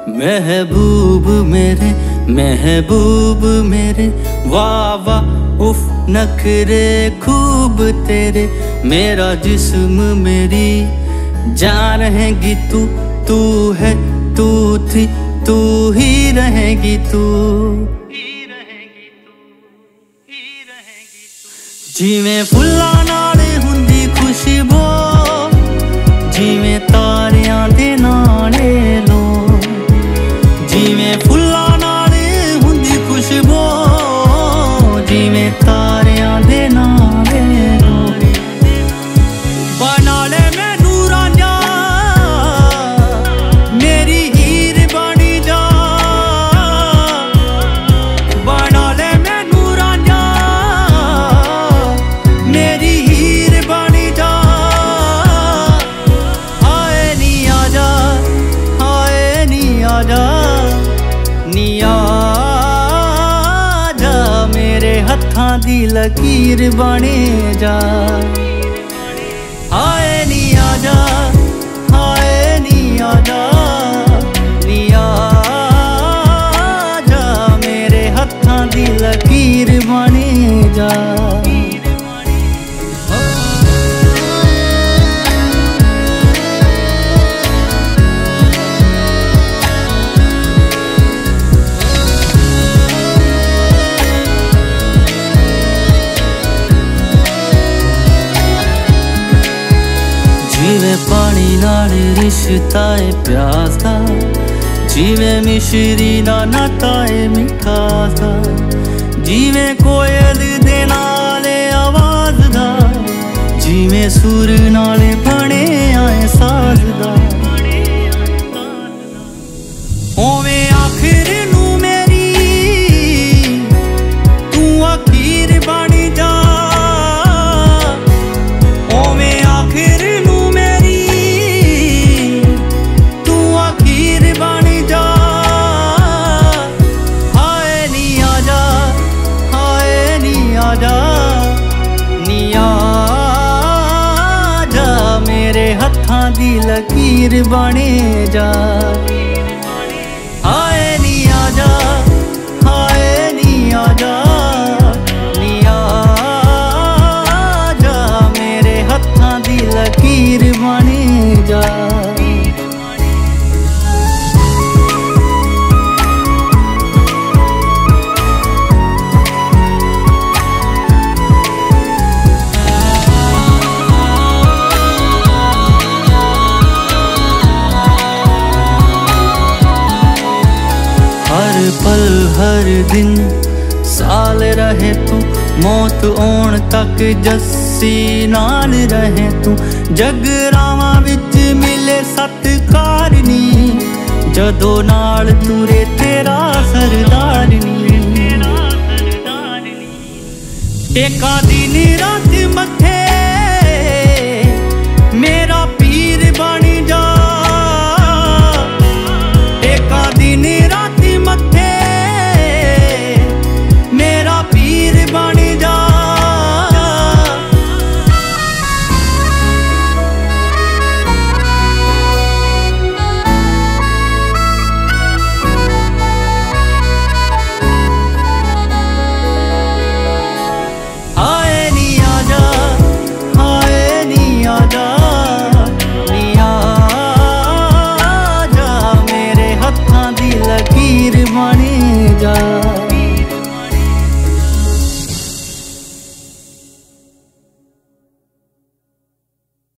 महबूब मेरे वाह वाह उफ नखरे खूब तेरे। मेरा जिस्म मेरी जान रहेगी तू है तू थी तू ही रहेगी तू। जिवें फुल्लां नाल हुंदी खुशबू जिवें तारियां दे नाले लो। जिवें फुल्लां नाल हुंदी खुशबू जिवें तारियां दे नाले लो। बना ले मैनू रांझा मेरी हीर बनी जा। बना ले मैनू रांझा मेरी हीर बनी जा। हाय नी आजा हाय नी आजा नी आजा मेरे हत्थां दी लकीर बने जा। हाय नी आजा हाय नी आजा नी आजा मेरे हत्थां दी लकीर बने जा। जिवें पानी नाल रिश्ता है प्यास दा। जिवें मिश्री दा नाता है मिठास दा। जिवें कोयल दे नाल आवाज दा। जिवें सुर नाल बने आए साज दा। ओवें आखिर नू मेरी तू आखिर बनी जा। ओवें आखिर नी आजा मेरे हत्थां दी लकीर बने जा। हाय नी आजा हाय नी आजा नी आजा मेरे हत्थां दी लकीर बने जा। हर पल हर दिन साल रहे तू मौत आउण तक जस्सी नाल रहे तू। जगरावां विच मिले सत्कार नी जदों नाल तुरे तेरा सरदार नी। टेका दिन रात मथे मेरा पीर बनी जा। टेका दिन रात मथे मेरा पीर बनी जा। हाय नी आजा हाय नी आजा नी आजा मेरे हत्थां दी लकीर बने जा।